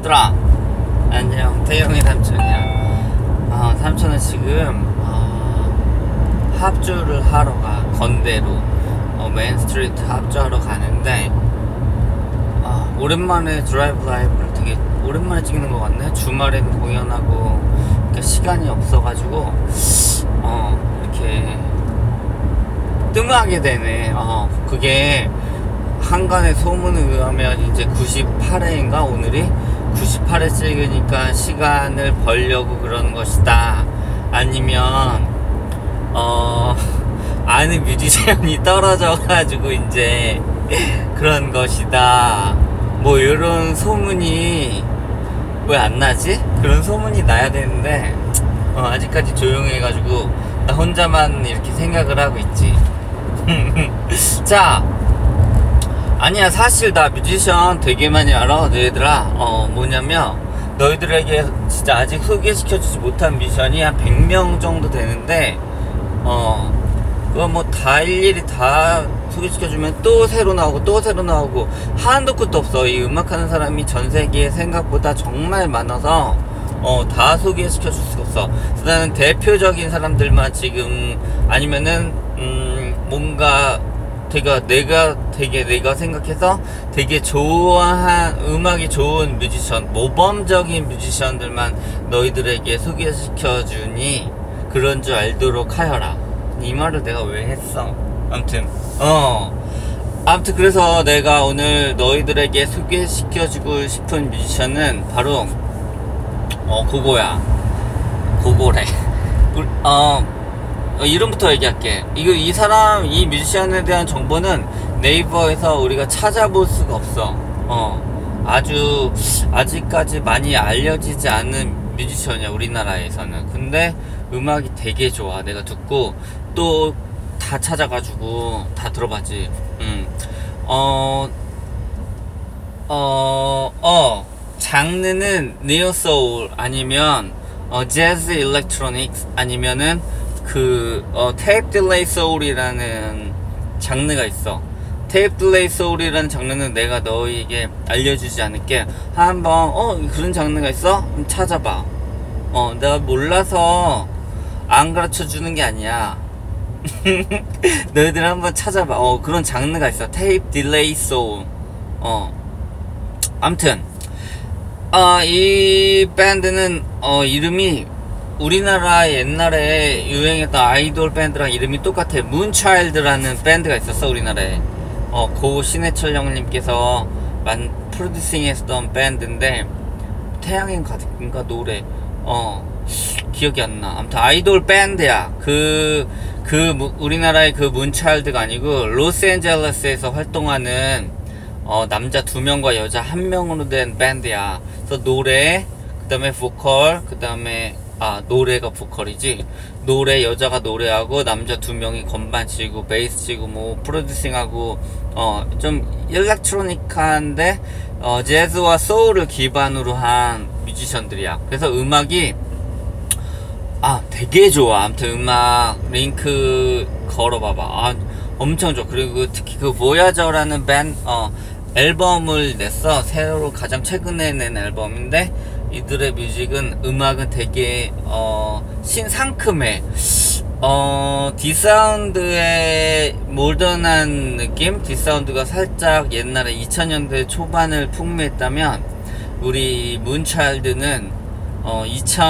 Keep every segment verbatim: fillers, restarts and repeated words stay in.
얘들아 안녕, 태경이 삼촌이야. 어, 삼촌은 지금 어, 합주를 하러 가. 건대로 어, 메인스트리트 합주하러 가는데 어, 오랜만에 드라이브 라이브를 되게 오랜만에 찍는 것 같네. 주말에는 공연하고 이렇게 시간이 없어가지고 어, 이렇게 뜸하게 되네. 어, 그게 한간의 소문에 의하면 이제 구십팔 회인가 오늘이 구십팔 회 찍으니까 시간을 벌려고 그러는 것이다, 아니면 어 아는 뮤지션이 떨어져 가지고 이제 그런 것이다, 뭐 이런 소문이 왜 안 나지? 그런 소문이 나야 되는데 어, 아직까지 조용해 가지고 나 혼자만 이렇게 생각을 하고 있지. 자, 아니야, 사실 나 뮤지션 되게 많이 알아. 너희들아, 어 뭐냐면 너희들에게 진짜 아직 소개시켜주지 못한 뮤지션이 한 백 명 정도 되는데 어 그거 뭐 다 일일이 다 소개시켜주면 또 새로 나오고 또 새로 나오고 한도 끝도 없어. 이 음악하는 사람이 전 세계에 생각보다 정말 많아서 어 다 소개시켜줄 수가 없어. 그래서 나는 대표적인 사람들만 지금, 아니면은 음 뭔가 되게 내가 되게 내가 생각해서 되게 좋아한 음악이 좋은 뮤지션, 모범적인 뮤지션들만 너희들에게 소개시켜주니 그런 줄 알도록 하여라. 이 말을 내가 왜 했어? 아무튼 어 아무튼 그래서 내가 오늘 너희들에게 소개시켜주고 싶은 뮤지션은 바로 어 그거야. 그거래. 어 어, 이름부터 얘기할게. 이거 이 사람, 이 뮤지션에 대한 정보는 네이버에서 우리가 찾아볼 수가 없어. 어 아주 아직까지 많이 알려지지 않은 뮤지션이야, 우리나라에서는. 근데 음악이 되게 좋아. 내가 듣고 또 다 찾아가지고 다 들어봤지. 음. 어, 어, 어, 장르는 니오 소울 아니면 어, 재즈 일렉트로닉스 아니면은 그 어, 테이프 딜레이 소울이라는 장르가 있어. 테이프 딜레이 소울이라는 장르는 내가 너에게 알려주지 않을게. 한번 어 그런 장르가 있어? 찾아봐. 어 내가 몰라서 안 가르쳐주는 게 아니야. 너희들 한번 찾아봐. 어 그런 장르가 있어. 테이프 딜레이 소울. 어 암튼 어, 이 밴드는 어 이름이 우리나라 옛날에 유행했던 아이돌 밴드랑 이름이 똑같아. 문차일드라는 밴드가 있었어, 우리나라에. 어, 고 신해철 형님께서 만, 프로듀싱 했던 밴드인데, 태양인 가득인가 노래. 어, 기억이 안 나. 아무튼 아이돌 밴드야. 그, 그, 우리나라의 그 문차일드가 아니고, 로스앤젤레스에서 활동하는, 어, 남자 두 명과 여자 한 명으로 된 밴드야. 그래서 노래, 그 다음에 보컬, 그 다음에 아 노래가 보컬이지. 노래, 여자가 노래하고 남자 두 명이 건반 치고 베이스 치고 뭐 프로듀싱하고 어 좀 일렉트로닉한데 어 재즈와 소울을 기반으로 한 뮤지션들이야. 그래서 음악이 아 되게 좋아. 아무튼 음악 링크 걸어봐봐. 아 엄청 좋아. 그리고 특히 그 보야저라는 밴 어 앨범을 냈어. 새로 가장 최근에 낸 앨범인데 이들의 뮤직은 음악은 되게 어 신상큼해. 어 디사운드의 모던한 느낌, 디사운드가 살짝 옛날에 이천 년대 초반을 풍미했다면 우리 문차일드는 어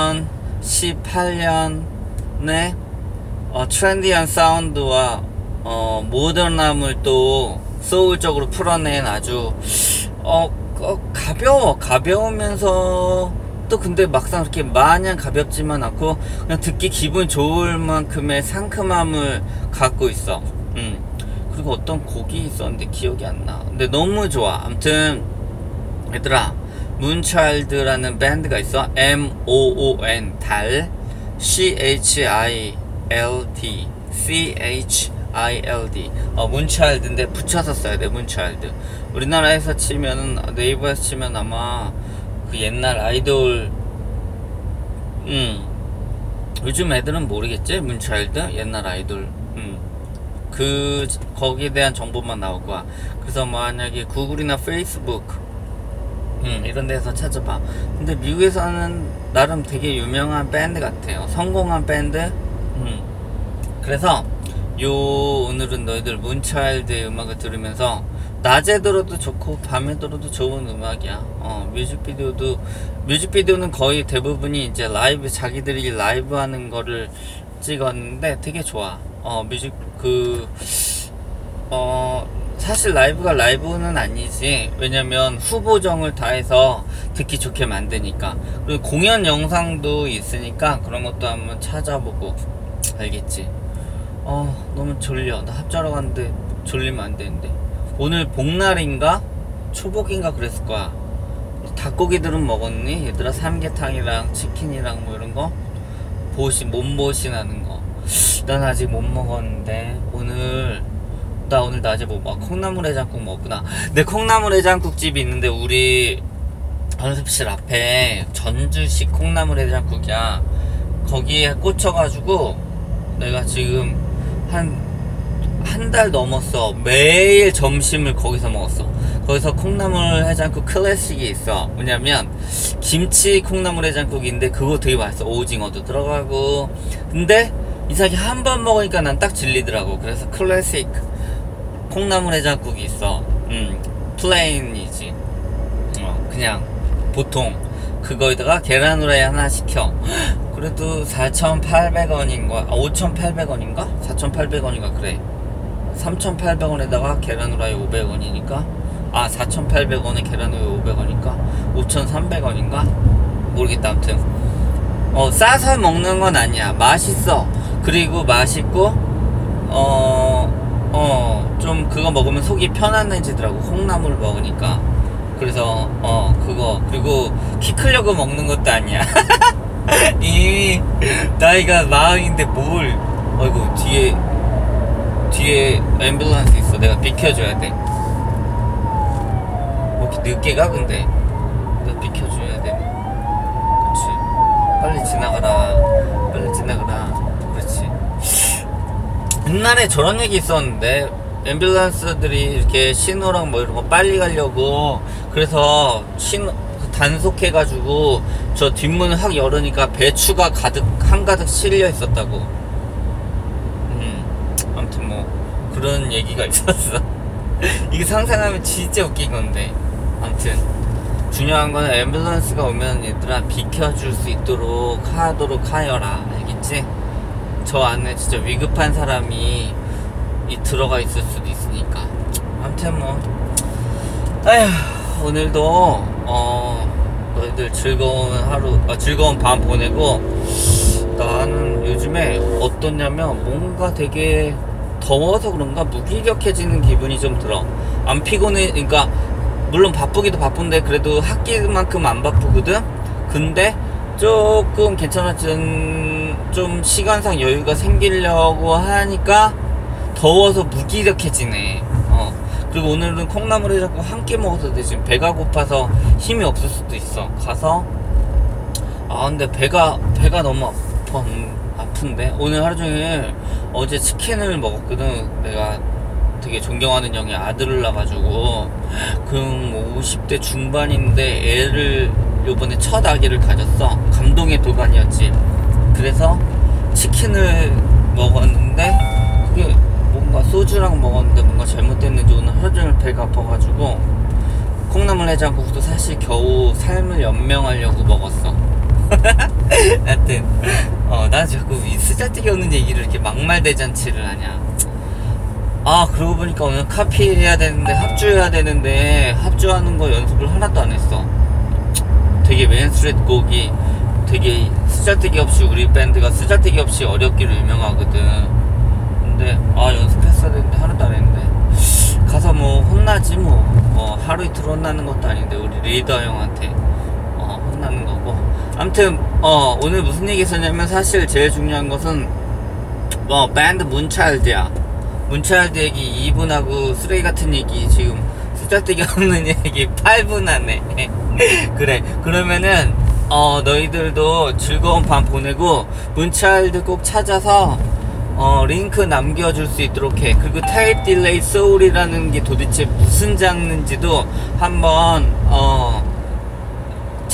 이천십팔 년에 어 트렌디한 사운드와 어 모던함을 또 소울적으로 풀어낸 아주 어, 어 가벼워. 가벼우면서 또 근데 막상 그렇게 마냥 가볍지만 않고 그냥 듣기 기분 좋을 만큼의 상큼함을 갖고 있어. 음. 그리고 어떤 곡이 있었는데 기억이 안 나. 근데 너무 좋아. 아무튼 얘들아, 문차일드라는 밴드가 있어. 엠 오 오 엔 달 씨 에이치 아이 엘 디 씨 에이치 아이 엘 디 어 문차일드인데 붙여서 써야 돼. 문차일드. 우리나라에서 치면은 네이버에서 치면 아마 그 옛날 아이돌 음 요즘 애들은 모르겠지. 문차일드 옛날 아이돌 음 그 거기에 대한 정보만 나올 거야. 그래서 만약에 구글이나 페이스북 음, 이런 데서 찾아봐. 근데 미국에서는 나름 되게 유명한 밴드 같아요. 성공한 밴드. 음. 그래서 요 오늘은 너희들 문차일드의 음악을 들으면서 낮에 들어도 좋고 밤에 들어도 좋은 음악이야. 어, 뮤직비디오도 뮤직비디오는 거의 대부분이 이제 라이브, 자기들이 라이브 하는 거를 찍었는데 되게 좋아. 어, 뮤직 그 어, 사실 라이브가 라이브는 아니지. 왜냐면 후보정을 다해서 듣기 좋게 만드니까. 그리고 공연 영상도 있으니까 그런 것도 한번 찾아보고. 알겠지? 어, 너무 졸려. 나 합자로 갔는데 졸리면 안 되는데. 오늘 복날인가? 초복인가 그랬을 거야. 닭고기들은 먹었니? 얘들아, 삼계탕이랑 치킨이랑 뭐 이런 거? 보신, 몸보신 하는 거. 난 아직 못 먹었는데. 오늘, 나 오늘 낮에 뭐, 막 콩나물 해장국 먹구나. 내 콩나물 해장국집이 있는데, 우리 연습실 앞에 전주식 콩나물 해장국이야. 거기에 꽂혀가지고, 내가 지금 한, 한 달 넘었어. 매일 점심을 거기서 먹었어. 거기서 콩나물 해장국 클래식이 있어. 뭐냐면 김치 콩나물 해장국인데 그거 되게 맛있어. 오징어도 들어가고. 근데 이상하게 한 번 먹으니까 난 딱 질리더라고. 그래서 클래식 콩나물 해장국이 있어. 음, 플레인이지. 어, 그냥 보통 그거에다가 계란 후라이 하나 시켜. 그래도 사천팔백 원인가? 아, 오천팔백 원인가? 사천팔백 원인가 그래. 삼천팔백 원에다가 계란 후라이 오백 원이니까, 아, 사천팔백 원에 계란 후라이 오백 원이니까 오천삼백 원인가? 모르겠다. 아무튼 어, 싸서 먹는 건 아니야. 맛있어. 그리고 맛있고 어, 어, 좀 그거 먹으면 속이 편안해지더라고. 콩나물 먹으니까. 그래서 어, 그거. 그리고 키 크려고 먹는 것도 아니야. 이 나이가 마흔인데 뭘. 어이구, 뒤에 뒤에 앰뷸런스 있어. 내가 비켜줘야 돼. 뭐 이렇게 늦게 가 근데 내가 비켜줘야 돼. 그렇지. 빨리 지나가라. 빨리 지나가라. 그렇지. 옛날에 저런 얘기 있었는데, 앰뷸런스들이 이렇게 신호랑 뭐 이런 거 빨리 가려고, 그래서 신호 단속해가지고 저 뒷문을 확 열으니까 배추가 가득 한가득 실려 있었다고. 음, 아무튼 뭐 그런 얘기가 있었어. 이게 상상하면 진짜 웃긴 건데. 아무튼 중요한 거는 앰뷸런스가 오면 얘들아 비켜줄 수 있도록 하도록 하여라. 알겠지? 저 안에 진짜 위급한 사람이 이 들어가 있을 수도 있으니까. 아무튼 뭐 아휴, 오늘도 어 너희들 즐거운 하루, 아, 즐거운 밤 보내고. 나는 요즘에 어떠냐면 뭔가 되게 더워서 그런가 무기력해지는 기분이 좀 들어. 안 피곤해. 그러니까 물론 바쁘기도 바쁜데 그래도 학기만큼 안 바쁘거든. 근데 조금 괜찮아진, 좀 시간상 여유가 생기려고 하니까 더워서 무기력해지네. 어. 그리고 오늘은 콩나물 해장국 한 끼 먹어서 지금 배가 고파서 힘이 없을 수도 있어. 가서 아 근데 배가 배가 너무 아파, 아픈데 오늘 하루 종일 어제 치킨을 먹었거든. 내가 되게 존경하는 형이 아들을 낳아가지고, 그럼 오십 대 중반인데 애를 요번에 첫 아기를 가졌어. 감동의 도가니였지. 그래서 치킨을 먹었는데 그게 뭔가 소주랑 먹었는데 뭔가 잘못됐는지 오늘 하루 종일 배가 아파가지고 콩나물 해장국도 사실 겨우 삶을 연명하려고 먹었어. 하여튼 어, 난 자꾸 이 쓰잘데기 없는 얘기를 이렇게 막말대잔치를 하냐. 아, 그러고 보니까 오늘 카피 해야 되는데, 합주해야 되는데 합주하는 거 연습을 하나도 안 했어. 되게 맨스트레이트 곡이 되게 쓰잘데기 없이, 우리 밴드가 쓰잘데기 없이 어렵기로 유명하거든. 근데 아, 연습했어야 되는데 하나도 안 했는데. 가서 뭐 혼나지 뭐. 어, 하루 이틀 혼나는 것도 아닌데 우리 리더 형한테 어, 혼나는 거고. 아무튼 어, 오늘 무슨 얘기 했었냐면, 사실 제일 중요한 것은 뭐 밴드 문차일드야. 문차일드 얘기 이 분 하고 쓰레기 같은 얘기 지금 쓰잘데기 없는 얘기 팔 분 하네. 그래, 그러면은 어, 너희들도 즐거운 밤 보내고 문차일드 꼭 찾아서 어, 링크 남겨줄 수 있도록 해. 그리고 타입 딜레이 소울이라는 게 도대체 무슨 장르인지도 한번 어,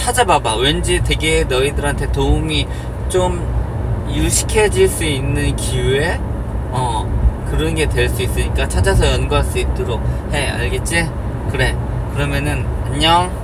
찾아봐봐. 왠지 되게 너희들한테 도움이 좀 유식해질 수 있는 기회, 어 그런 게 될 수 있으니까 찾아서 연구할 수 있도록 해. 알겠지? 그래, 그러면은 안녕.